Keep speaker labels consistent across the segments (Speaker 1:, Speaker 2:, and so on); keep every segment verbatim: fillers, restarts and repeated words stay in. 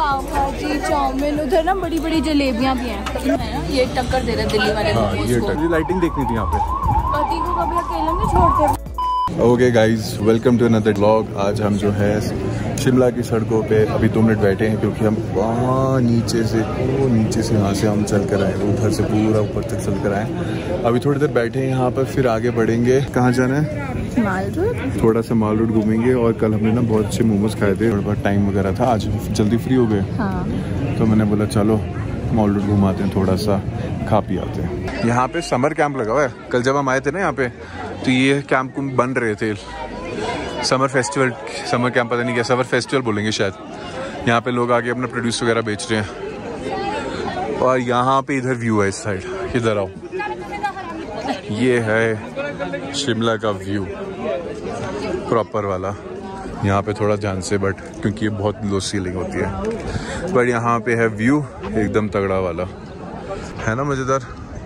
Speaker 1: पाव भाजी, चाउमीन, उधर ना बड़ी बड़ी जलेबियाँ भी हैं। ये टक्कर दे रहे दिल्ली वाले
Speaker 2: हाँ, ये
Speaker 1: को।
Speaker 2: लाइटिंग देखनी थी यहाँ पे।
Speaker 1: पति को कभी अकेले नहीं छोड़ते।
Speaker 2: Okay guys, welcome to another vlog. आज हम जो है शिमला की सड़कों पे अभी दो मिनट बैठे हैं क्योंकि हम वहाँ नीचे से वो नीचे से यहाँ से हम चल कर आए, उधर से पूरा ऊपर तक चल कर आए। अभी थोड़ी देर बैठे हैं यहाँ पर, फिर आगे बढ़ेंगे। कहाँ जाना है?
Speaker 1: Mall road.
Speaker 2: थोड़ा सा माल रोड घूमेंगे। और कल हमने ना बहुत अच्छे मोमोज खाए थे, थोड़ा बहुत टाइम वगैरह था, आज जल्दी फ्री हो गए।
Speaker 1: हाँ।
Speaker 2: तो मैंने बोला चलो मॉल रोड घुमाते हैं, थोड़ा सा खा पी आते हैं। यहाँ पे समर कैंप लगा हुआ है। कल जब हम आए थे ना यहाँ पे, तो ये कैंप बन रहे थे। समर फेस्टिवल, समर कैंप पता नहीं क्या, समर फेस्टिवल बोलेंगे शायद। यहाँ पे लोग आके अपना प्रोड्यूस वगैरह बेच रहे हैं। और यहाँ पे इधर व्यू है इस साइड, इधर आओ। ये है शिमला का व्यू प्रॉपर वाला। यहाँ पे थोड़ा ध्यान से बट क्योंकि ये बहुत लो सीलिंग होती है, बट यहाँ पे है व्यू एकदम तगड़ा वाला, है ना मज़ेदार।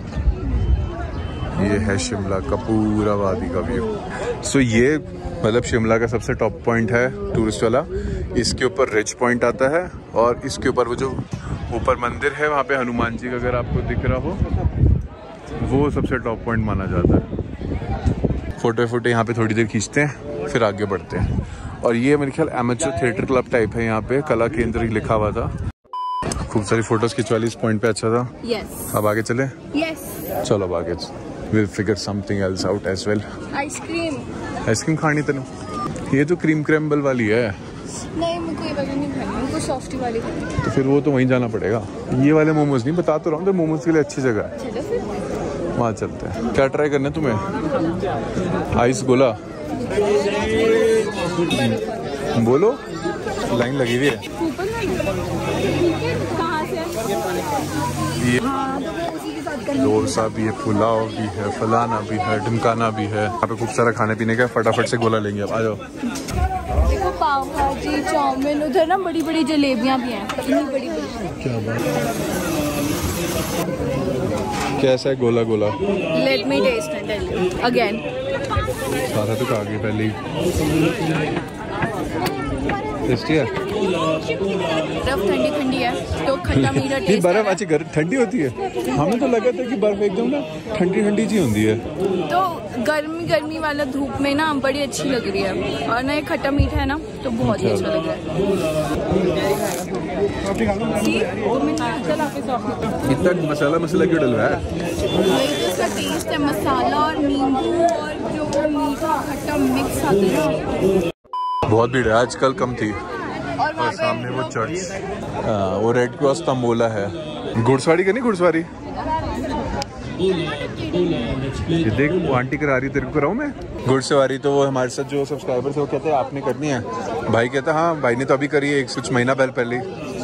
Speaker 2: ये है शिमला का पूरा वादी का व्यू। सो ये मतलब शिमला का सबसे टॉप पॉइंट है टूरिस्ट वाला। इसके ऊपर रिच पॉइंट आता है और इसके ऊपर वो जो ऊपर मंदिर है वहाँ पे हनुमान जी का अगर आपको दिख रहा हो, वो सबसे टॉप पॉइंट माना जाता है। फोटो फोटो यहाँ पे थोड़ी देर खींचते हैं, फिर आगे बढ़ते हैं। और ये मेरे ख्याल एमेच्योर थिएटर क्लब टाइप है। यहाँ पे कला केंद्र लिखा हुआ था। खूब सारी फोटोज खिंचवा ली, इस पॉइंट पे अच्छा था।
Speaker 1: यस।
Speaker 2: अब आगे चले?
Speaker 1: यस।
Speaker 2: चलो अब आगे we'll figure something else out as well।
Speaker 1: Ice cream.
Speaker 2: Ice cream खानी तेन? ये तो क्रीम क्रैम्बल वाली है।
Speaker 1: नहीं, मुझको ये वाली नहीं खानी, मुझको सॉफ्टी वाली खानी।
Speaker 2: तो फिर वो तो वहीं जाना पड़ेगा। ये वाले मोमोज नहीं, बता तो रहा हूँ, तो मोमोज के लिए अच्छी जगह है।
Speaker 1: चलो फिर
Speaker 2: वहाँ चलते हैं। क्या ट्राई करना है तुम्हें? आइस गोला बोलो, लाइन लगी हुई है। ये डोसा भी है, पुलाव भी है, फलाना भी है, ढिमकाना भी है। यहाँ पे खूब सारा खाने पीने का। फटाफट से गोला लेंगे अब, आ जाओ।
Speaker 1: देखो पाव भाजी, चाउमीन, उधर ना बड़ी बड़ी जलेबियाँ भी हैं। इतनी बड़ी बड़ी।
Speaker 2: क्या बात है। कैसा है गोला गोला?
Speaker 1: Let me taste and tell you again.
Speaker 2: सारा तो खा गई पहले ही। टेस्टी है?
Speaker 1: बर्फ ठंडी ठंडी है तो खट्टा मीठा टेस्ट।
Speaker 2: बर्फ अच्छी ठंडी होती है? हमें तो लगा था कि बर्फ एकदम ना ठंडी ठंडी सी होती है।
Speaker 1: तो गर्मी गर्मी वाला धूप में ना बड़ी अच्छी लग रही है। और ना ये खट्टा मीठा है ना, तो बहुत ही अच्छा लग रहा है।
Speaker 2: इतना मसाला मसाला क्यों डल रहा है?
Speaker 1: वही तो इसका टेस्ट है, मसाला और नींबू और जो मीठा खट्टा मिक्स आता है।
Speaker 2: बहुत भीड़ है आजकल, कम थी।
Speaker 1: और,
Speaker 2: और सामने वो चर्च, वो रेड क्रॉस तंबोला है। घुड़सवारी करनी? घुड़सवारी ये देख, वो आंटी करा रही, तेरे को कराऊं मैं घुड़सवारी? तो वो हमारे साथ जो सब्सक्राइबर्स है वो कहते हैं आपने करनी है। भाई कहता है हाँ, भाई ने तो अभी करी है, एक कुछ महीना पहले पहले।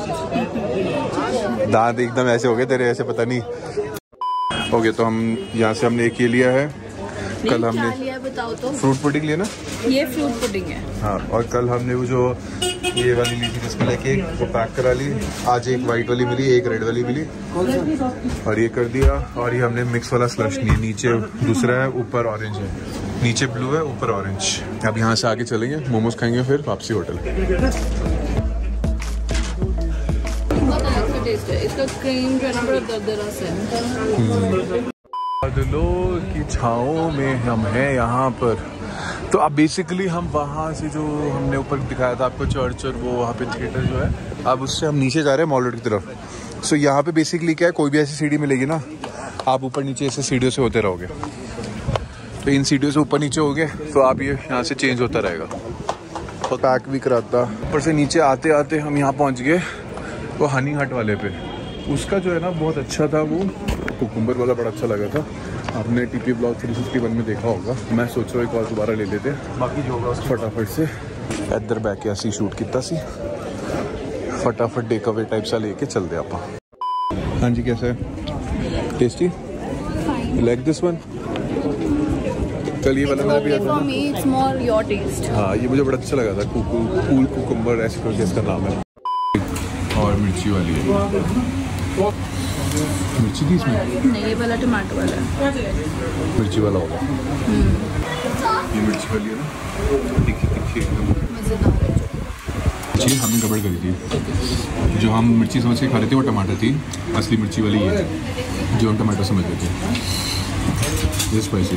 Speaker 2: दांत एकदम ऐसे हो गए तेरे, ऐसे पता नहीं हो गए। तो हम यहाँ से हमने एक ये लिया है। कल हमने
Speaker 1: लिया बताओ तो?
Speaker 2: फ्रूट पुडिंग लिया ना?
Speaker 1: ये फ्रूट पुडिंग है।
Speaker 2: हाँ, और कल हमने वो जो ये वाली ली थी जिसमें लेके वो पैक करा ली। आज एक वाइट वाली मिली, एक रेड वाली मिली, और ये कर दिया। और ये हमने मिक्स वाला स्लश लिया। नीचे दूसरा है, ऊपर ऑरेंज है। नीचे ब्लू है, ऊपर ऑरेंज। अब यहाँ से आगे चलेंगे, मोमोज खाएंगे, फिर वापसी होटल।
Speaker 1: बहुत अलग सा टेस्ट है इसका। क्रीम जो है ना बड़ा दरदरा सा है।
Speaker 2: बादलों की छाओं में हम हैं यहाँ पर। तो अब बेसिकली हम वहाँ से जो हमने ऊपर दिखाया था आपको चर्च और वो वहाँ पे थिएटर जो है, अब उससे हम नीचे जा रहे हैं मॉल रोड की तरफ। सो यहाँ पे बेसिकली क्या है, कोई भी ऐसी सीढ़ी मिलेगी ना, आप ऊपर नीचे ऐसे सीढ़ियों से होते रहोगे। तो इन सीढ़ियों से ऊपर नीचे हो गए तो आप ये यहाँ से चेंज होता रहेगा। और पैक भी कराता। ऊपर से नीचे आते आते हम यहाँ पहुँच गए वो हनी हट वाले पे। उसका जो है ना बहुत अच्छा था, वो कुकुम्बर वाला बड़ा अच्छा लगा था। आपने TP blog three fifty one में देखा होगा। मैं सोच रहा हूँ एक और दोबारा ले लेते, बाकी जो होगा फटाफट से इधर बैठ के असी शूट किया सी, फटाफट टेक अवे टाइप सा लेके चलते आप। हाँ जी, कैसा है? टेस्टी? Like this one? कल ये वाला मैंने भी था। हाँ, ये मुझे बड़ा अच्छा लगा था। कुकू कूल कुकुम्बर ऐसे करके इसका नाम है। और मिर्ची वाली है। मिर्ची थी इसमें?
Speaker 1: नहीं, ये वाला टमाटो वाला है।
Speaker 2: मिर्ची वाला होगा। ये मिर्ची वाली है ना, तीखी तीखी एकदम। चीज़ हमने गड़बड़ करी थी, जो हम मिर्ची समझ के खा रहे थे वो टमाटर थी, असली मिर्ची वाली ये थी जो हम टमाटर समझ रहे थे। ये स्पाइसी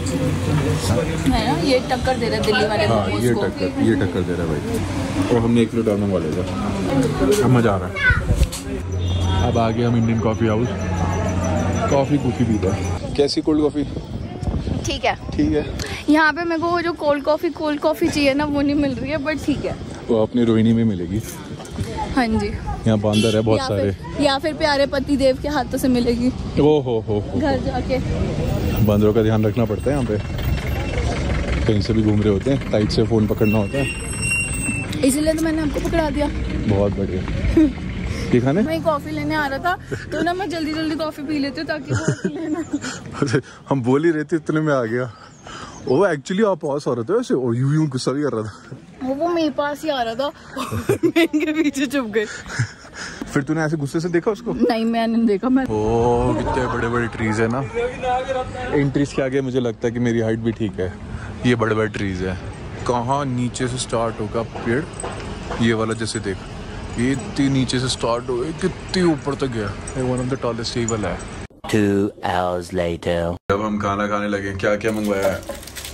Speaker 1: है ना, ये टक्कर दे रहा है दिल्ली वाले।
Speaker 2: हाँ ये टक्कर ये टक्कर दे रहा है भाई। और हमने एक किलो डाल मंगवा लिया था, अब मज़ा आ रहा है। अब आगे हम इंडियन कॉफ़ी हाउस कॉफ़ी कूफ़ी पीते हैं। कैसी कोल्ड कॉफ़ी?
Speaker 1: ठीक है
Speaker 2: ठीक है।
Speaker 1: यहाँ पे मेरे को जो कोल्ड कॉफ़ी कोल्ड कॉफ़ी चाहिए ना वो नहीं मिल रही है, बट ठीक है
Speaker 2: वो अपनी रोहिणी में मिलेगी।
Speaker 1: हाँ जी,
Speaker 2: यहाँ बांदर है बहुत
Speaker 1: या
Speaker 2: सारे।
Speaker 1: फिर, या फिर प्यारे पति देव के हाथों से मिलेगी।
Speaker 2: ओ हो हो
Speaker 1: घर जाके
Speaker 2: बांदरों का ध्यान रखना पड़ता है यहाँ पे, कहीं से भी घूम रहे होते हैं, टाइट से फ़ोन पकड़ना होता है,
Speaker 1: इसीलिए तो मैंने आपको पकड़ा दिया।
Speaker 2: बहुत बढ़िया। ठीक है ना,
Speaker 1: मैं कॉफ़ी लेने आ रहा था तो ना मैं जल्दी जल्दी कॉफ़ी पी लेती हूँ ताकि वो लेना।
Speaker 2: हम बोल ही रहे थे इतने में आ गया। वो एक्चुअली आप पास आ रहे थे वैसे, और यूं यूं गुस्सा भी कर रहा था।
Speaker 1: वो वो मेरे पास ही आ रहा था मैं इनके पीछे छुप गई।
Speaker 2: फिर तूने ऐसे गुस्से से देखा उसको?
Speaker 1: नहीं मैंने देखा। मैं
Speaker 2: ओ कितने बड़े बड़े ट्रीज है ना। इन ट्रीज के आगे मुझे लगता है कि मेरी हाइट भी ठीक है। ये बड़े बड़े ट्रीज है। कहाँ नीचे से स्टार्ट होगा पेड़, ये वाला जैसे देख, ये इतनी नीचे से स्टार्ट हो गई कितनी ऊपर तक गया। वन ऑफ द टॉलेस्ट यही वाला है।
Speaker 3: Two hours later.
Speaker 2: जब हम खाना खाने लगे, क्या क्या मंगवाया है?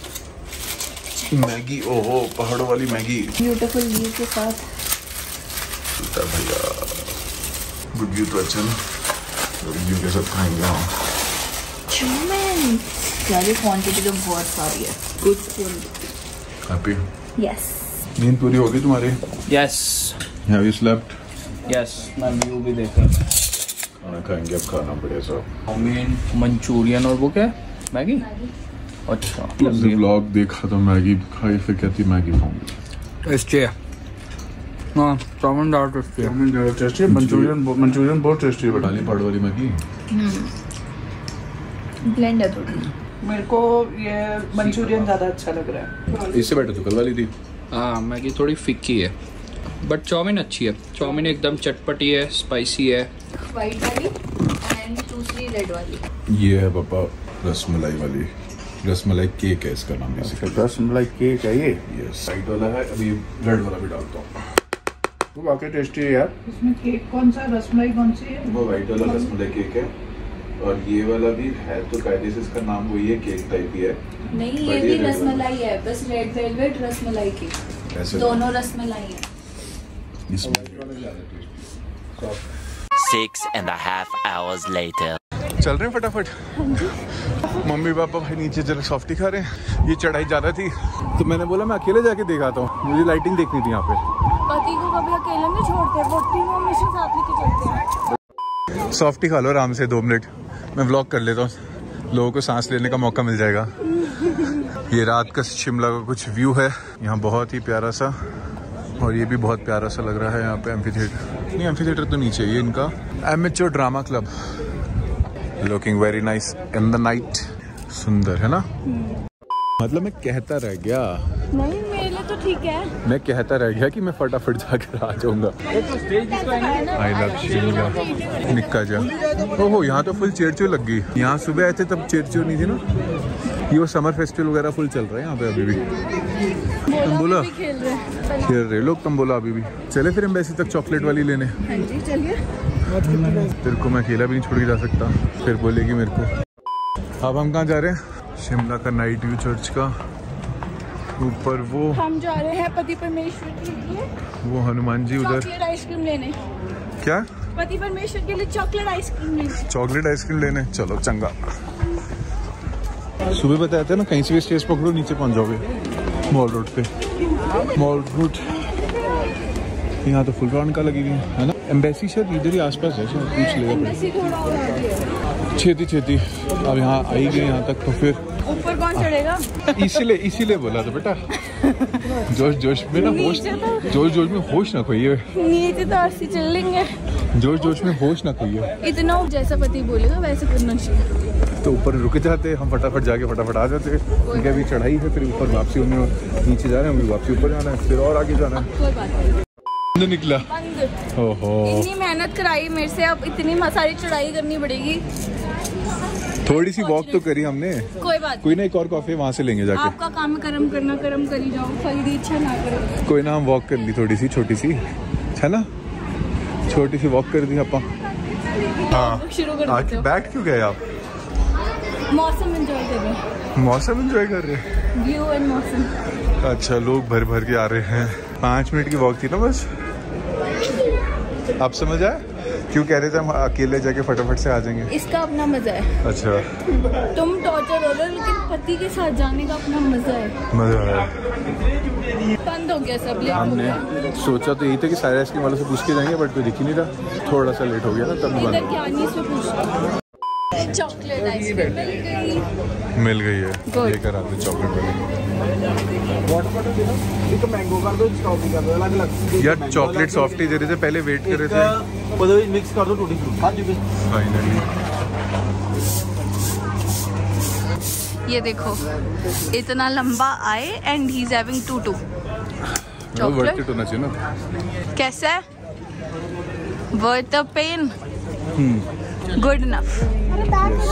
Speaker 2: मैगी। ओहो पहाड़ों वाली मैगी
Speaker 1: ब्यूटीफुल व्यू के साथ।
Speaker 2: भैया गुड व्यू तो अच्छा ना, व्यू के साथ खाएंगे हम।
Speaker 1: चाउमीन यार, ये क्वांटिटी तो बहुत सारी है। Good food.
Speaker 2: हैप्पी?
Speaker 1: यस।
Speaker 2: नींद पूरी होगी तुम्हारी?
Speaker 4: Yes
Speaker 2: have you slept?
Speaker 4: Yes, मैं व्यू भी देख रहा था।
Speaker 2: खाना खाएंगे अब, खाना पड़ेगा सब।
Speaker 4: चाउमीन, मंचूरियन और वो क्या है? मैगी। अच्छा
Speaker 2: तुमने व्लॉग देखा तो मैगी खाई, फिर कहती मैगी खाऊंगी।
Speaker 4: टेस्टी है। हाँ चाउमीन ज़्यादा टेस्टी है।
Speaker 2: चाउमीन ज़्यादा टेस्टी है, मंचूरियन मंचूरियन बहुत टेस्टी है। डाली पहाड़ वाली मैगी
Speaker 1: ब्लेंड है थोड़ी।
Speaker 5: मेरे को ये मंचूरियन ज़्यादा अच्छा लग रहा है।
Speaker 2: इससे बेटर तो कल वाली थी।
Speaker 4: हाँ मैगी थोड़ी फिक्की है, बट चाउमीन अच्छी है। चाउमीन एकदम चटपटी है, स्पाइसी है।
Speaker 1: वाइट वाली एंड दूसरी रेड वाली।
Speaker 2: ये है पापा रसमलाई वाली, रसमलाई केक है इसका नाम।
Speaker 6: रसमलाई केक है ये।
Speaker 2: यस वाइट वाला है, अभी रेड वाला भी डालता हूँ।
Speaker 6: वो वाकई टेस्टी है यार।
Speaker 5: इसमें केक कौन सा, रसमलाई कौन सी है?
Speaker 2: वो वाइट वाला रसमलाई केक है, और ये वाला भी है तो कायदे से इसका नाम वही है, केक टाइप ही है।
Speaker 1: नहीं ये भी रसमलाई है, बस रेड वेलवेट रसमलाई केक,
Speaker 2: ऐसे
Speaker 1: दोनों रसमलाई है।
Speaker 3: Six and a half hours later.
Speaker 2: चल रहे हैं फटाफट। मम्मी पापा भाई नीचे जरा सॉफ्टी खा रहे हैं। ये चढ़ाई ज़्यादा थी तो मैंने बोला मैं अकेले जाके दिखाता हूँ, मुझे लाइटिंग देखनी थी यहाँ पे।
Speaker 1: पति को कभी अकेले नहीं छोड़ते, वोटी को हमेशा साथ लेके चलते हैं।
Speaker 2: सॉफ्टी खा लो आराम से, दो मिनट मैं व्लॉग कर लेता हूँ, लोगों को सांस लेने का मौका मिल जाएगा। ये रात का शिमला का कुछ व्यू है यहाँ, बहुत ही प्यारा सा, और ये भी बहुत प्यारा सा लग रहा है यहाँ पे। एम्फी थिएटर नहीं, एम्फी थिएटर तो नीचे, ये इनका amateur drama club. Looking very nice in the night. सुंदर है ना। मतलब मैं कहता रह गया।
Speaker 1: नहीं मेरे लिए तो ठीक है।
Speaker 2: मैं कहता रह गया कि मैं फटाफट जाकर आ जाऊंगा। I love Shimla. निक्का जा। ओहो यहाँ तो फुल चेयर चेयर लग गई। यहाँ सुबह आए थे तब चेयर चेयर नहीं थी ना। ये वो समर फेस्टिवल वगैरह फुल चल रहा है यहाँ पे अभी भी। तुम बोला
Speaker 1: खेल रहे
Speaker 2: खेल रहे लोग, तुम बोला अभी भी। चले फिर एम्बेसी तक चॉकलेट वाली लेने।
Speaker 1: हाँ जी चलिए।
Speaker 2: तेरे को मैं अकेला भी नहीं छोड़ के जा सकता, फिर बोलेगी मेरे को। अब हम कहाँ जा रहे हैं? शिमला का नाइट व्यू चर्च का ऊपर, वो
Speaker 1: हम जा रहे हैं पति परमेश्वर के लिए,
Speaker 2: वो हनुमान जी उधर।
Speaker 1: चॉकलेट आइसक्रीम लेने।
Speaker 2: क्या?
Speaker 1: पति परमेश्वर के लिए चॉकलेट आइसक्रीम लेने।
Speaker 2: चॉकलेट आइसक्रीम लेने, चलो चंगा। सुबह बताया था ना, कहीं से भी स्टेज पकड़ो नीचे पहुंच जाओगे मॉल रोड पे। मॉल रोड यहाँ तो फुल राउंड का लगेगी है ना। एम्बेसी शायद इधर ही आसपास है, शायद पूछ लेगा। छेती छेती अब यहाँ आई गए यहाँ तक, तो फिर
Speaker 1: ऊपर कौन चढ़ेगा?
Speaker 2: इसीलिए इसीलिए बोला था बेटा, जोश जोश में ना होश, जोश जोश में होश ना खोइए।
Speaker 1: नीचे तो आरसी चल लेंगे।
Speaker 2: जोश जोश में होश ना खोइए।
Speaker 1: इतना जैसा पति बोलेगा वैसे करना चाहिए।
Speaker 2: तो ऊपर रुक जाते, हम फटाफट जाके फटाफट आ जाते। क्योंकि अभी चढ़ाई है, फिर ऊपर वापसी होने, नीचे जा रहे हैं, वापसी ऊपर जाना है, फिर और आगे जाना है।
Speaker 1: कोई बात नहीं।
Speaker 2: निकला ओहो,
Speaker 1: इतनी मेहनत कराई मेरे से, अब इतनी सारी चढ़ाई करनी पड़ेगी।
Speaker 2: थोड़ी सी वॉक तो करी हमने।
Speaker 1: कोई बात
Speaker 2: कोई ना, एक और कॉफी वहाँ से लेंगे जाके।
Speaker 1: आपका काम कर्म करना, कर्म करी जाओ, फल दी इच्छा ना करो।
Speaker 2: कोई ना, हम वॉक कर ली थोड़ी सी, छोटी सी। है ना, छोटी सी वॉक कर दी अपन। हाँ
Speaker 1: शुरू कर देते हो।
Speaker 2: बैठ क्यों गए आप?
Speaker 1: मौसम एंजॉय कर रहे हैं।
Speaker 2: मौसम एंजॉय कर रहे हैं।
Speaker 1: व्यू एंड मौसम।
Speaker 2: अच्छा, लोग भर भर के आ रहे हैं। पाँच मिनट की वॉक थी ना बस। आप समझ आए क्यों कह रहे थे हम अकेले जाके फटाफट से आ जाएंगे?
Speaker 1: इसका अपना मजा है।
Speaker 2: अच्छा,
Speaker 1: तुम टॉर्चर हो रहे हो लेकिन पति के साथ जाने का अपना मजा है।
Speaker 2: मजा आ रहा है।
Speaker 1: बंद हो गया सब, लेट हो
Speaker 2: हमने
Speaker 1: गया।
Speaker 2: सोचा तो यही था कि सारे आइसक्रीम वालों से पूछ के जाएंगे, बट कोई दिख ही नहीं रहा। थोड़ा सा लेट हो गया ना, तब बंद
Speaker 1: इधर
Speaker 2: हो
Speaker 1: ज्ञानी से पूछो। चॉकलेट आइसक्रीम मिल गई।
Speaker 2: गया। मिल गई है,
Speaker 1: Good.
Speaker 2: लेकर आते चॉकलेट वाली। यार चॉकलेट सॉफ्टी दे रहे थे, पहले वेट कर रहे थे।
Speaker 6: मिक्स कर दो टूटी फ्रूटी।
Speaker 2: फाइनली
Speaker 1: ये देखो, इतना लंबा आए and he is having to to
Speaker 2: worth it होना चाहिए ना।
Speaker 1: कैसा है? Worth the pain, good enough.